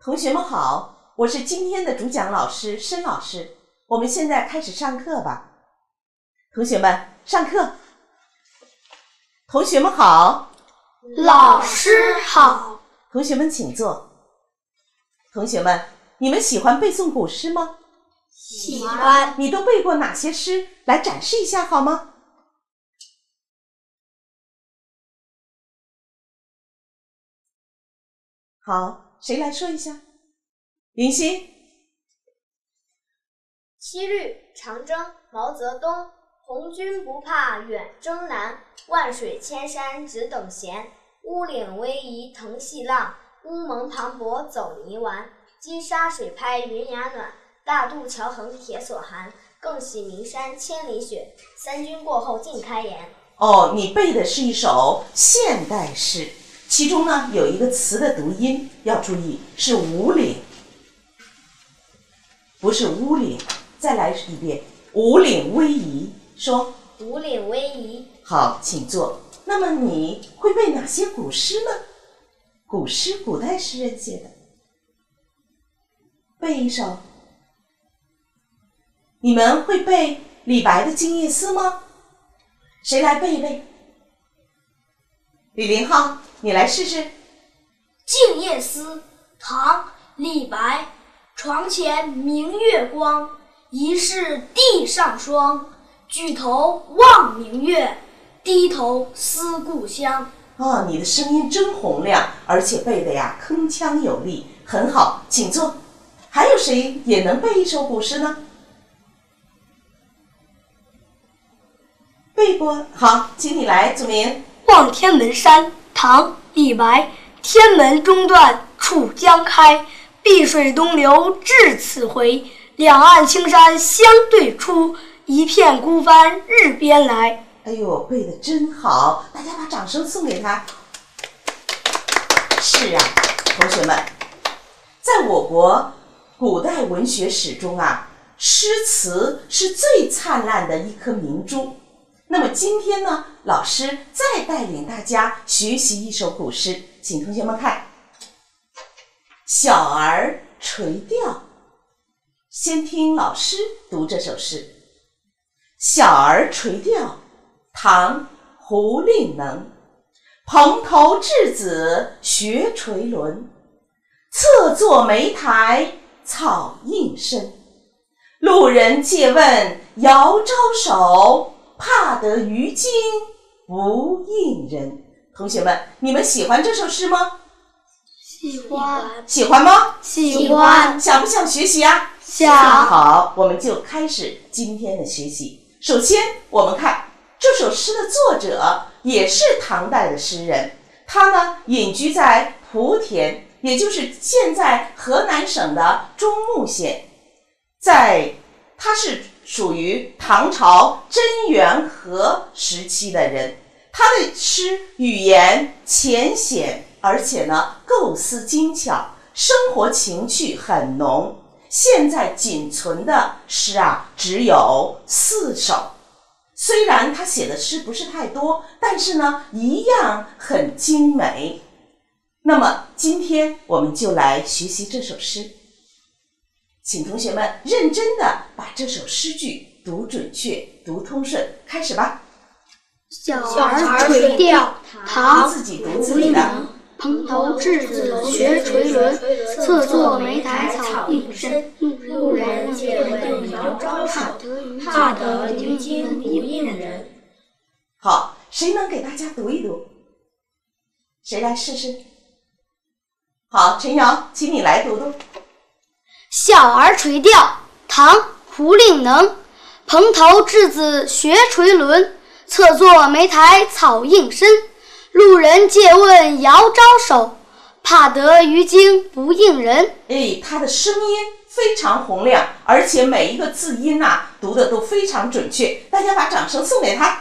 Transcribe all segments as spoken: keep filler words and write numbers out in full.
同学们好，我是今天的主讲老师申老师，我们现在开始上课吧。同学们，上课。同学们好。 老师好。 同学们请坐。同学们，你们喜欢背诵古诗吗？ 喜欢。 你都背过哪些诗？来展示一下好吗？好，谁来说一下？林欣。 七律长征，毛泽东。红军不怕远征难，万水千山只等闲。乌岭逶迤腾细浪，乌蒙磅礴走泥丸。积沙水拍云崖暖，大渡桥横铁索寒。更喜岷山千里雪，三军过后尽开颜。 哦，你背的是一首现代诗，其中呢有一个词的读音要注意，是五岭，不是乌岭。再来一遍，五岭逶迤，说五岭逶迤。 好，请坐。那么你会背哪些古诗呢？古诗，古代诗人写的，背一首。你们会背李白的《静夜思》吗？谁来背一背？李林浩，你来试试。《 静夜思》唐·李白。床前明月光，疑是地上霜。举头望明月，低头思故乡。 哦，你的声音真洪亮，而且背的呀铿锵有力，很好，请坐。还有谁也能背一首古诗呢？背过，好，请你来，祖明。 望天门山，唐·李白。天门中断楚江开，碧水东流至此回。两岸青山相对出，一片孤帆日边来。 哎呦，背得真好，大家把掌声送给他。是啊，同学们，在我国古代文学史中啊，诗词是最灿烂的一颗明珠。那么今天呢，老师再带领大家学习一首古诗，请同学们看《小儿垂钓》。先听老师读这首诗。《小儿垂钓》唐·胡令能。蓬头稚子学垂纶，侧坐莓苔草映身。路人借问遥招手，怕得鱼惊不应人。同学们，你们喜欢这首诗吗？ 喜欢。 喜欢吗？ 喜欢。 想不想学习啊？ 想。 好，我们就开始今天的学习。首先，我们看这首诗的作者也是唐代的诗人，他呢隐居在莆田，也就是现在河南省的中牟县。在他是属于唐朝贞元和时期的人，他的诗语言浅显，而且呢构思精巧，生活情趣很浓。现在仅存的诗啊只有四首，虽然他写的诗不是太多，但是呢一样很精美。那么今天我们就来学习这首诗，请同学们认真的把这首诗句读准确，读通顺。开始吧。 小儿垂钓，唐· 自己读自己的。 蓬头稚子学垂纶，侧坐莓苔草映身。路人借问遥招手，怕得鱼惊不应人。 好，谁能给大家读一读？谁来试试？好，陈瑶，请你来读读。 小儿垂钓，唐·胡令能。蓬头稚子学垂纶，侧坐莓苔草映身。路人借问遥招手，怕得鱼惊不应人。 哎，他的声音非常洪亮，而且每一个字音啊读的都非常准确，大家把掌声送给他。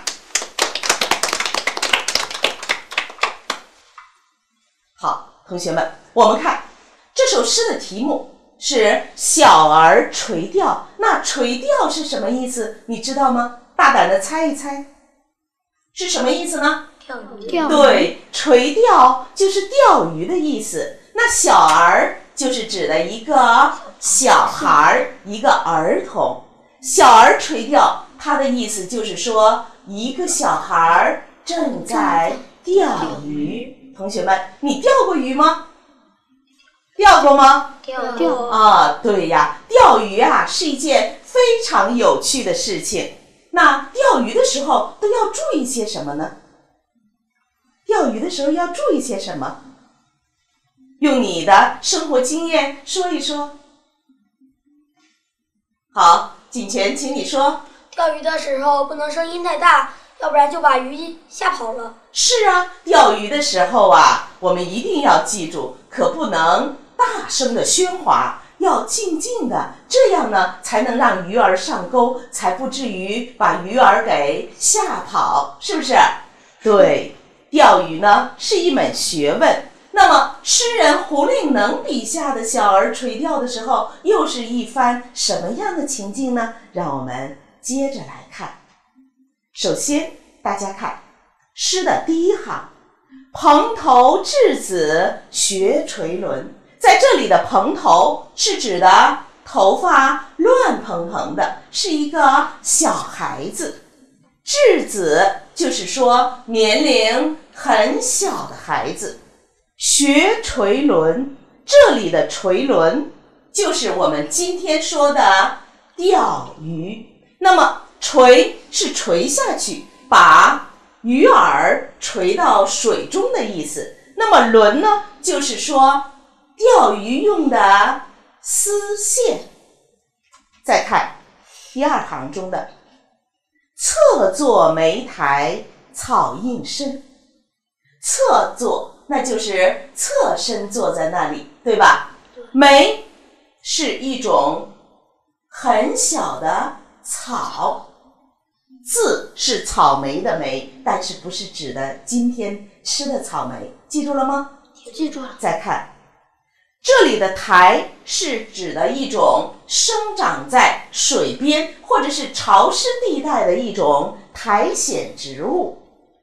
好，同学们，我们看这首诗的题目是小儿垂钓，那垂钓是什么意思？你知道吗？大胆的猜一猜，是什么意思呢？ 钓鱼。 对，垂钓就是钓鱼的意思。那小儿就是指的一个小孩，一个儿童。小儿垂钓，它的意思就是说，一个小孩正在钓鱼。同学们，你钓过鱼吗？钓过吗？ 钓钓啊，对呀，钓鱼啊是一件非常有趣的事情。那钓鱼的时候都要注意些什么呢？钓鱼的时候要注意些什么？用你的生活经验说一说。好，锦泉，请你说。 钓鱼的时候不能声音太大，要不然就把鱼吓跑了。 是啊，钓鱼的时候啊，我们一定要记住，可不能大声的喧哗，要静静的，这样呢才能让鱼儿上钩，才不至于把鱼儿给吓跑，是不是？对，钓鱼呢是一门学问。那么诗人胡令能笔下的小儿垂钓的时候，又是一番什么样的情境呢？让我们接着来看。首先大家看诗的第一行，蓬头稚子学垂纶。在这里的蓬头是指的头发乱蓬蓬的，是一个小孩子。稚子就是说年龄很小的孩子。学垂纶，这里的垂纶就是我们今天说的钓鱼。那么垂是垂下去，把鱼饵垂到水中的意思。那么纶呢，就是说钓鱼用的丝线。再看第二行中的侧坐莓苔草映身。侧坐那就是侧身坐在那里，对吧？莓是一种很小的草，字是草莓的莓，但是不是指的今天吃的草莓，记住了吗？ 记住了。 再看这里的苔是指的一种生长在水边或者是潮湿地带的一种苔藓植物。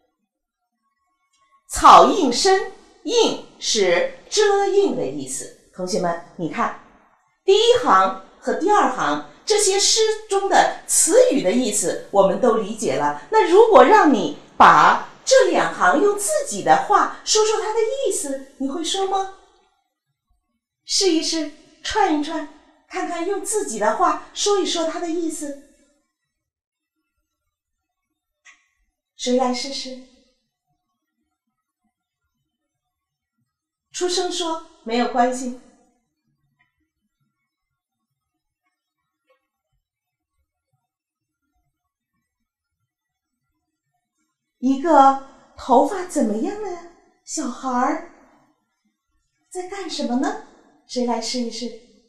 草映身，映是遮映的意思。同学们，你看第一行和第二行这些诗中的词语的意思我们都理解了。那如果让你把这两行用自己的话说说它的意思，你会说吗？试一试，串一串，看看用自己的话说一说它的意思。谁来试试？出声说没有关系。一个头发怎么样的小孩在干什么呢？谁来试一试？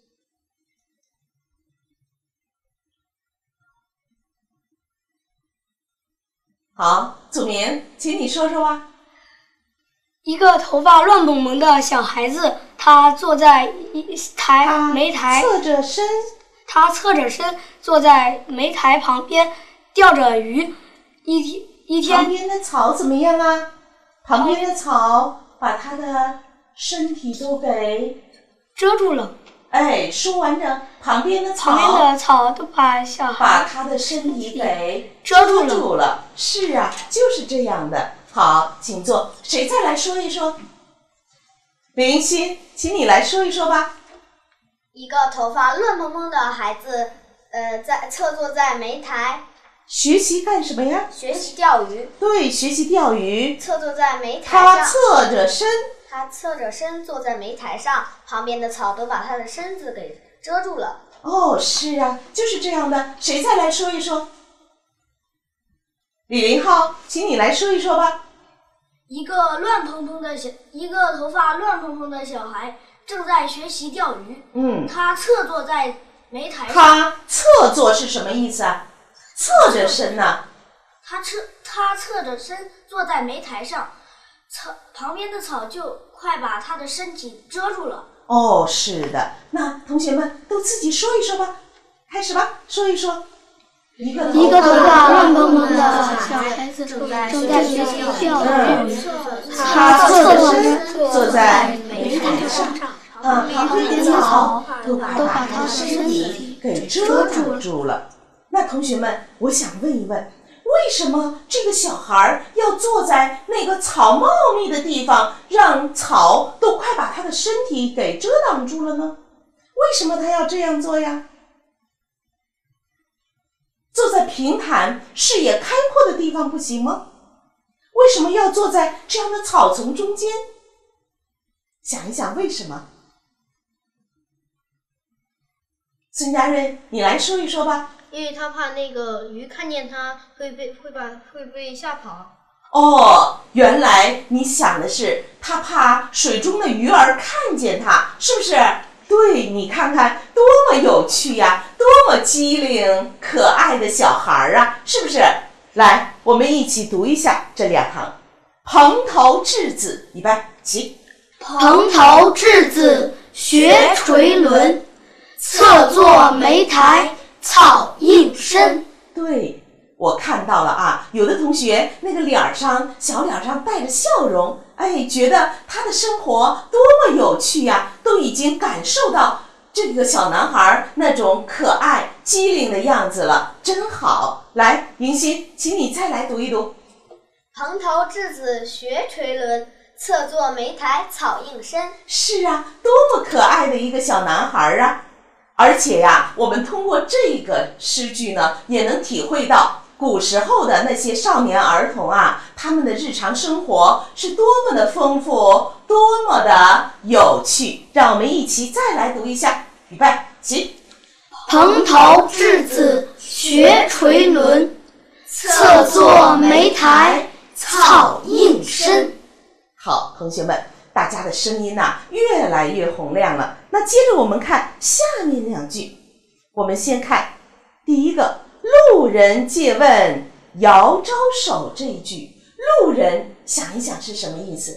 好，祖明，请你说说吧。 一个头发乱蓬蓬的小孩子，他坐在一台煤台， 侧着身， 他侧着身坐在煤台旁边钓着鱼。一一天， 旁边的草怎么样啊？旁边的草把他的身体都给遮住了。 哎，说完整，旁边的草， 旁边的草都把小孩把他的身体给遮住了。 遮住了。是啊，就是这样的。好，请坐。谁再来说一说？李云熙，请你来说一说吧。 一个头发乱蓬蓬的孩子，呃，在侧坐在煤台， 学习干什么呀？ 学习钓鱼。 对，学习钓鱼。 侧坐在煤台他上， 侧着身， 他侧着身坐在煤台上，旁边的草都把他的身子给遮住了。 哦，是啊，就是这样的。谁再来说一说？李云浩，请你来说一说吧。 一个乱蓬蓬的小，一个头发乱蓬蓬的小孩正在学习钓鱼。 嗯， 他侧坐在煤台上。 他侧坐是什么意思啊？侧着身呢、啊？ 他侧他侧着身坐在煤台上，草旁边的草就快把他的身体遮住了。 哦，是的。那同学们都自己说一说吧，开始吧，说一说。一个一个头发乱蓬蓬的小孩子正在学习钓鱼，他侧着身坐在煤台上， 啊，旁边的草都快都把他的把他的身身体体给遮挡住了。那同学们，我想问一问，为什么这个小孩要坐在那个草茂密的地方，让草都快把他的身体给遮挡住了呢？为什么他要这样做呀？坐在平坦、视野开阔的地方不行吗？为什么要坐在这样的草丛中间？想一想为什么？孙家瑞，你来说一说吧。 因为他怕那个鱼看见他会被会把会被吓跑。 哦，原来你想的是他怕水中的鱼儿看见他，是不是？对，你看看多么有趣呀，多么机灵可爱的小孩啊，是不是？来，我们一起读一下这两行。蓬头稚子，预备起。 蓬头稚子学垂纶，侧坐莓苔草映身。 对，我看到了啊，有的同学那个脸上小脸上带着笑容，哎，觉得他的生活多么有趣呀，都已经感受到这个小男孩那种可爱机灵的样子了，真好。来，云溪，请你再来读一读。 蓬头稚子学垂纶，侧坐莓苔草映身。 是啊，多么可爱的一个小男孩啊！而且呀，我们通过这个诗句呢，也能体会到古时候的那些少年儿童啊，他们的日常生活是多么的丰富，多么的有趣。让我们一起再来读一下，预备起。 蓬头稚子学垂纶，侧坐莓苔草映身。 好，同学们，大家的声音呐、啊、越来越洪亮了。那接着我们看下面两句，我们先看第一个，路人借问遥招手这一句，路人想一想是什么意思？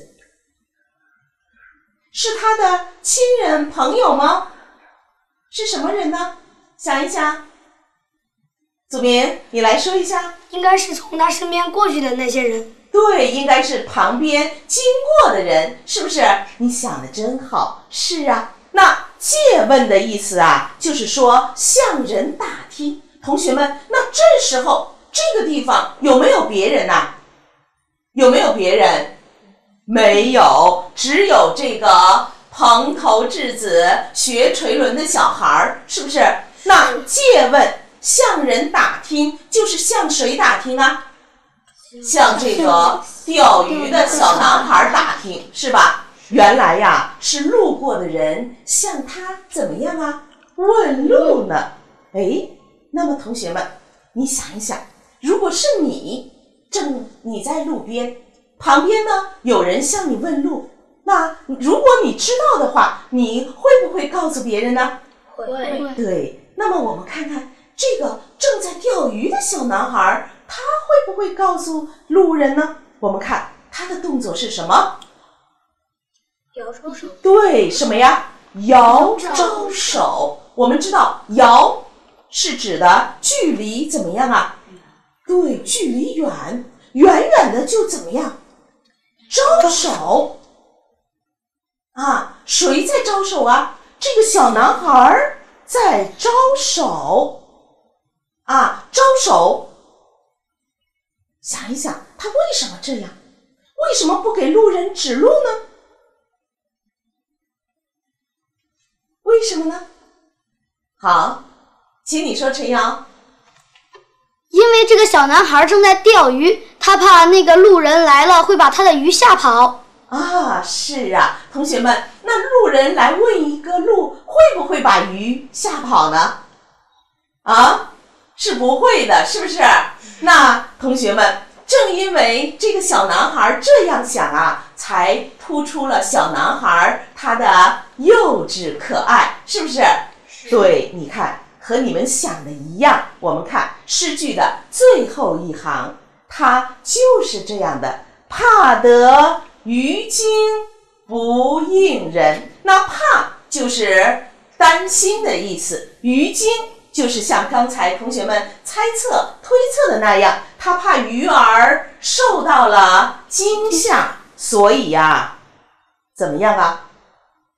是他的亲人朋友吗？是什么人呢？想一想，祖明，你来说一下。 应该是从他身边过去的那些人。 对，应该是旁边经过的人，是不是？你想的真好。是啊，那借问的意思啊，就是说向人打听。同学们，那这时候这个地方有没有别人呐？有没有别人？没有，只有这个蓬头稚子学垂纶的小孩，是不是？那借问向人打听，就是向谁打听啊？向这个钓鱼的小男孩打听，是吧？原来呀，是路过的人向他怎么样啊？问路呢？哎，那么同学们，你想一想，如果是你，正你在路边，旁边呢有人向你问路，那如果你知道的话，你会不会告诉别人呢？ 会。 对，那么我们看看这个正在钓鱼的小男孩，他会不会告诉路人呢？我们看他的动作是什么？ 摇招手。 对，什么呀？摇招手。我们知道摇是指的距离怎么样啊？对，距离远，远远的就怎么样？招手。啊，谁在招手啊？这个小男孩在招手。啊，招手。想一想，他为什么这样？为什么不给路人指路呢？为什么呢？好，请你说，陈瑶。 因为这个小男孩正在钓鱼，他怕那个路人来了会把他的鱼吓跑。 啊，是啊，同学们，那路人来问一个路，会不会把鱼吓跑呢？啊，是不会的，是不是？那同学们，正因为这个小男孩这样想啊，才突出了小男孩他的幼稚可爱，是不是？对，你看，和你们想的一样。我们看诗句的最后一行，它就是这样的，怕得鱼惊不应人。那怕就是担心的意思，鱼惊就是像刚才同学们猜测推测的那样，他怕鱼儿受到了惊吓，所以呀、啊，怎么样啊？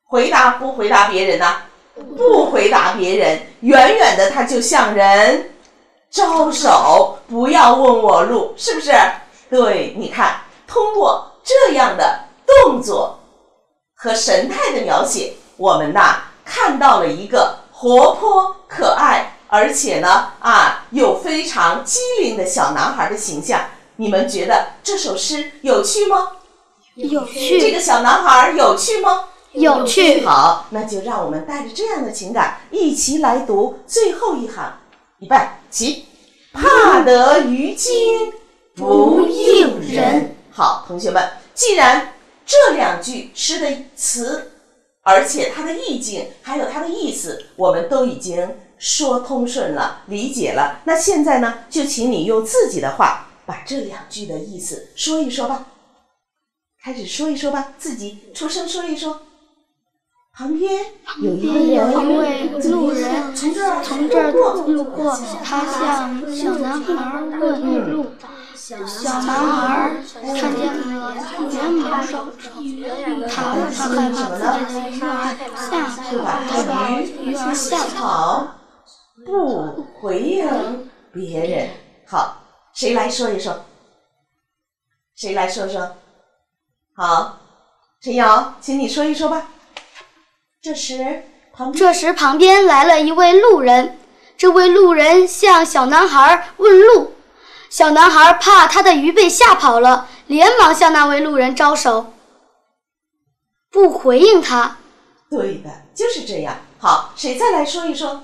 回答不回答别人呢？不回答别人，远远的他就向人招手，不要问我路，是不是？对，你看，通过这样的动作和神态的描写，我们呐看到了一个活泼可爱，而且呢啊有非常机灵的小男孩的形象。你们觉得这首诗有趣吗？ 有趣。 这个小男孩有趣吗？ 有趣。 好，那就让我们带着这样的情感一起来读最后一行。预备起，怕得于今不应人。好，同学们，既然这两句诗的词，而且它的意境还有它的意思，我们都已经说通顺了，理解了，那现在呢，就请你用自己的话把这两句的意思说一说吧。开始说一说吧，自己出声说一说。旁边有一个人， 一位路人从这儿从这儿路过，他向小男孩问路。小男孩看见了，连忙手他他害怕自己的鱼儿吓跑，他把鱼儿吓跑， 不回应别人。好，谁来说一说？谁来说说？好，陈瑶，请你说一说吧。这时旁这时旁边来了一位路人，这位路人向小男孩问路。小男孩怕他的鱼被吓跑了，连忙向那位路人招手，不回应他。 对的，就是这样。好，谁再来说一说？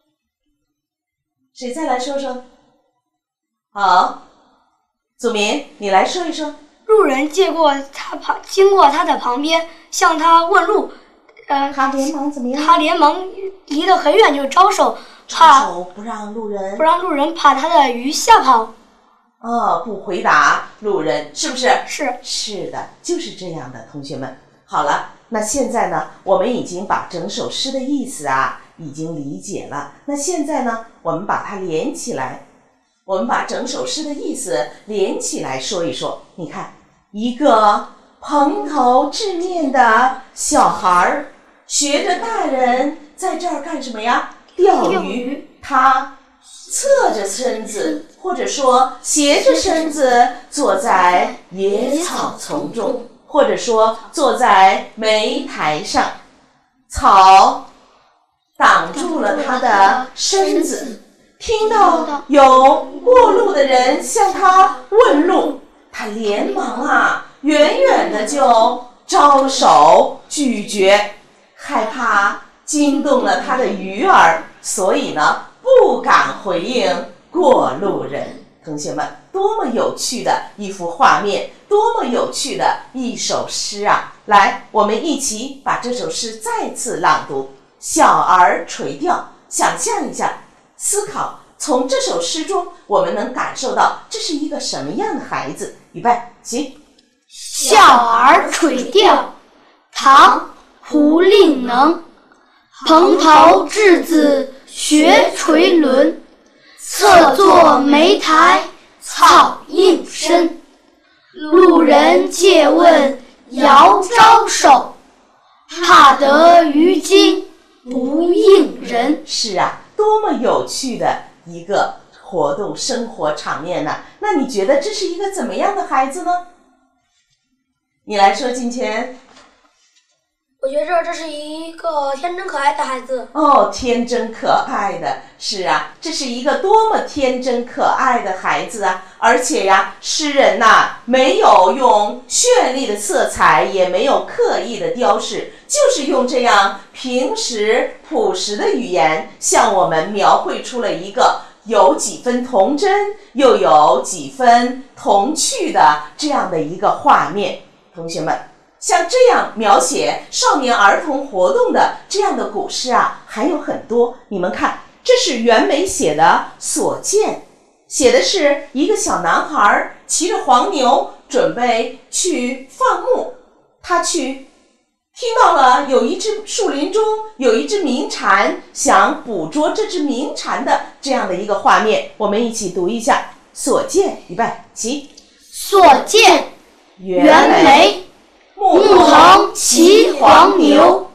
谁再来说说？好，祖民，你来说一说。 路人借过他旁，经过他的旁边，向他问路。呃， 他连忙怎么样？ 他连忙离得很远就招手， 怕招手不让路人不让路人把他的鱼吓跑。 哦，不回答路人，是不是？ 是是的，就是这样的，同学们。好了，那现在呢，我们已经把整首诗的意思啊已经理解了。那现在呢，我们把它连起来，我们把整首诗的意思连起来说一说。你看，一个蓬头稚面的小孩学着大人在这儿干什么呀？钓鱼。他侧着身子，或者说斜着身子坐在野草丛中，或者说坐在煤台上，草挡住了他的身子。听到有过路的人向他问路，他连忙啊远远的就招手拒绝，害怕惊动了他的鱼儿，所以呢不敢回应过路人。同学们，多么有趣的一幅画面，多么有趣的一首诗啊！来，我们一起把这首诗再次朗读。小儿垂钓，想象一下，思考，从这首诗中我们能感受到这是一个什么样的孩子。预备起。 小儿垂钓，唐·胡令能。蓬头稚子学垂纶，侧坐莓苔草映身。路人借问遥招手，怕得鱼惊不应人。 是啊，多么有趣的一个活动生活场面呢！那你觉得这是一个怎么样的孩子呢？你来说，金钱。 我觉着这是一个天真可爱的孩子。 哦，天真可爱的，是啊，这是一个多么天真可爱的孩子啊！而且呀，诗人呐、啊，没有用绚丽的色彩，也没有刻意的雕饰，就是用这样平实朴实的语言，向我们描绘出了一个有几分童真，又有几分童趣的这样的一个画面。同学们，像这样描写少年儿童活动的这样的古诗啊，还有很多。你们看，这是袁枚写的《所见》，写的是一个小男孩骑着黄牛准备去放牧，他去听到了有一只树林中有一只鸣蝉，想捕捉这只鸣蝉的这样的一个画面。我们一起读一下《所见》，预备起。 所见，袁枚。牧童骑黄牛，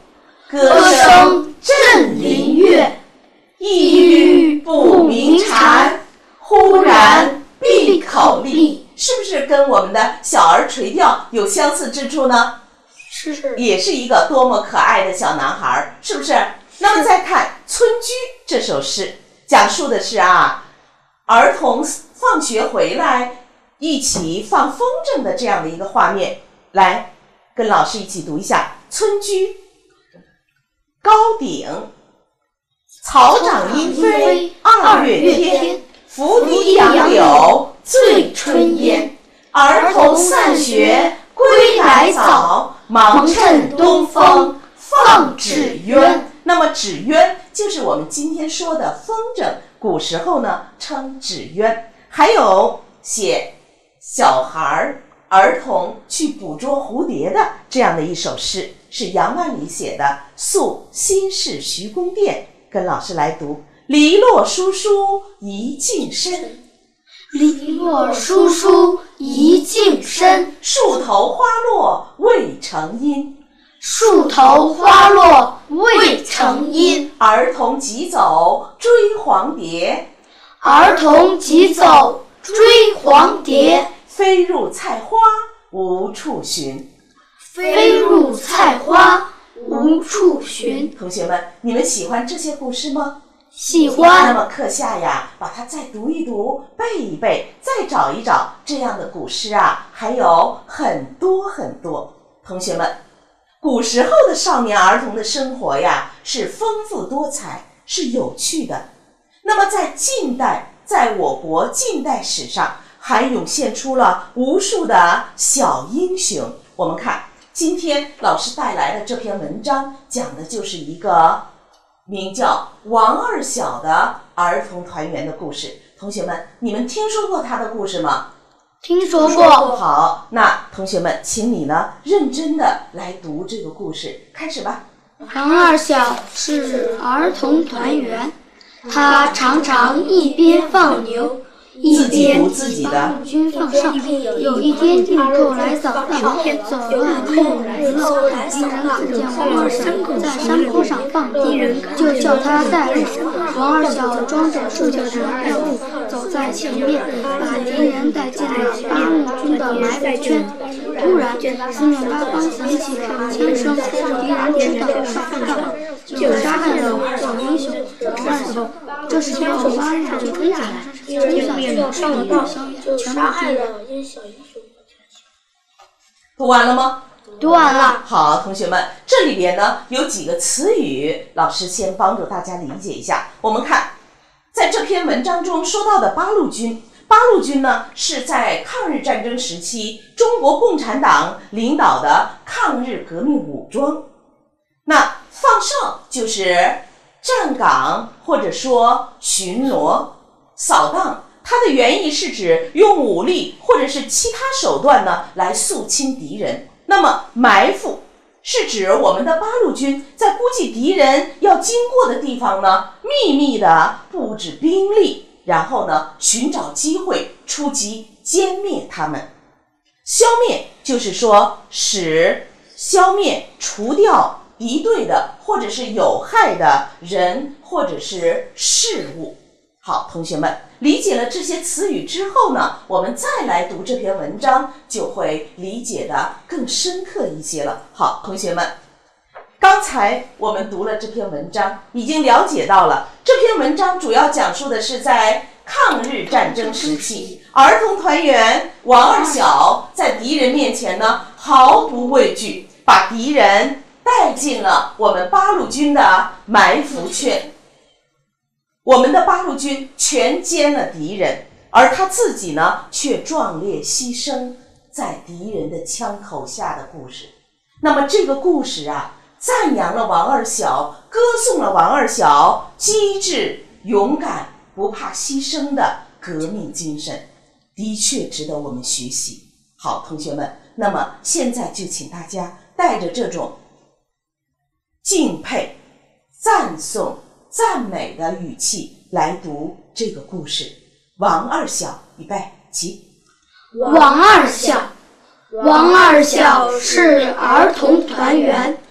歌声振林樾，意欲捕鸣蝉，忽然闭口立。是不是跟我们的小儿垂钓有相似之处呢？ 是， 也是一个多么可爱的小男孩，是不是？那么再看《村居》这首诗，讲述的是啊，儿童放学回来一起放风筝的这样的一个画面。来，跟老师一起读一下《村居》。高顶，草长莺飞二月天，拂堤杨柳醉春烟。儿童散学归来早，忙趁东风放纸鸢。那么纸鸢就是我们今天说的风筝，古时候呢称纸鸢。还有写小孩儿童去捕捉蝴蝶的这样的一首诗，是杨万里写的《宿新市徐公店》，跟老师来读：篱落疏疏一径深， 篱落疏疏一径深， 树头花落未成阴。 树头花落未成阴。 儿童急走追黄蝶， 儿童急走追黄蝶。 飞入菜花无处寻， 飞入菜花无处寻。 同学们，你们喜欢这些故事吗？ 喜那欢。 么课下呀，把它再读一读，背一背，再找一找这样的古诗啊，还有很多很多。同学们，古时候的少年儿童的生活呀，是丰富多彩，是有趣的。那么在近代，在我国近代史上，还涌现出了无数的小英雄。我们看，今天老师带来的这篇文章，讲的就是一个名叫王二小的儿童团圆的故事。同学们，你们听说过他的故事吗？ 听说过。 好，那同学们，请你呢认真的来读这个故事，开始吧。 王二小是儿童团圆，他常常一边放牛，一边替八路军放哨。有一天，日寇来扫荡，走了后日落，敌人看见王二小在山坡上放牛，就叫他带路。王二小装着数着燃料物，走在前面，把敌人带进了八路军的埋伏圈。突然，四面八方响起喊切声，敌人知道上当，就杀害了小英雄王二小。这时候，八路就追上来，追下去了上当，就杀害了小英雄。 读完了吗？ 读完了。 好，同学们，这里边呢有几个词语，老师先帮助大家理解一下。我们看，在这篇文章中说到的八路军，八路军呢是在抗日战争时期中国共产党领导的抗日革命武装。那放哨就是站岗或者说巡逻，扫荡它的原意是指用武力或者是其他手段呢来肃清敌人。那么埋伏是指我们的八路军在估计敌人要经过的地方呢，秘密的布置兵力，然后呢寻找机会出击歼灭他们。消灭就是说使消灭除掉敌对的或者是有害的人或者是事物。好，同学们，理解了这些词语之后呢，我们再来读这篇文章，就会理解的更深刻一些了。好，同学们，刚才我们读了这篇文章，已经了解到了这篇文章主要讲述的是在抗日战争时期，儿童团员王二小在敌人面前呢毫不畏惧，把敌人带进了我们八路军的埋伏圈。我们的八路军全歼了敌人，而他自己呢却壮烈牺牲在敌人的枪口下的故事。那么这个故事啊，赞扬了王二小，歌颂了王二小机智勇敢不怕牺牲的革命精神，的确值得我们学习。好，同学们，那么现在就请大家带着这种敬佩、赞颂、赞美的语气来读这个故事。王二小，预备起。 王二小，王二小是儿童团员，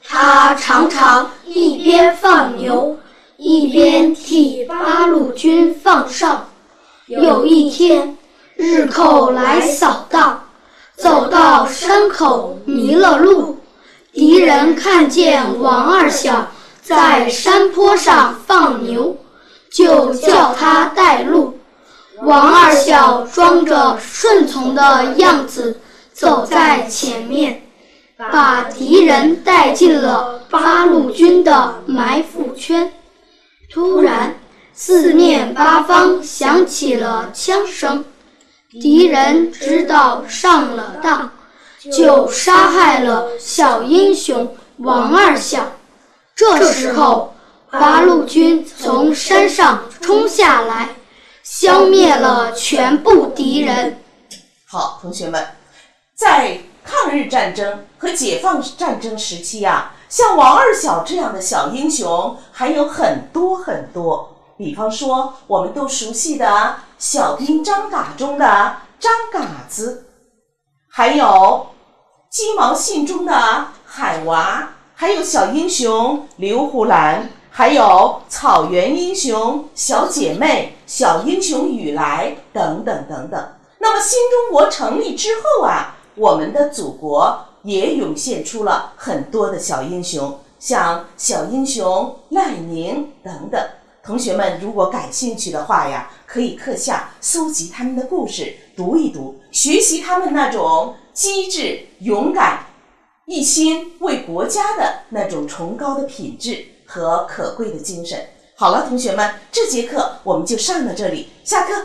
他常常一边放牛，一边替八路军放哨。有一天，日寇来扫荡，走到山口迷了路，敌人看见王二小在山坡上放牛，就叫他带路。王二小装着顺从的样子走在前面，把敌人带进了八路军的埋伏圈。突然，四面八方响起了枪声，敌人知道上了当，就杀害了小英雄王二小。这时候，八路军从山上冲下来，消灭了全部敌人。 好，同学们，在抗日战争和解放战争时期啊，像王二小这样的小英雄还有很多很多。比方说，我们都熟悉的小兵张嘎中的张嘎子，还有鸡毛信中的海娃，还有小英雄刘胡兰，还有草原英雄小姐妹、小英雄雨来等等等等。那么新中国成立之后啊，我们的祖国也涌现出了很多的小英雄，像小英雄赖宁等等。同学们如果感兴趣的话呀，可以课下搜集他们的故事，读一读，学习他们那种机智、勇敢、一心为国家的那种崇高的品质和可贵的精神。好了，同学们，这节课我们就上到这里，下课。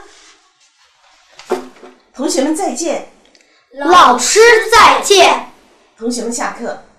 同学们再见。 老师再见。 同学们下课。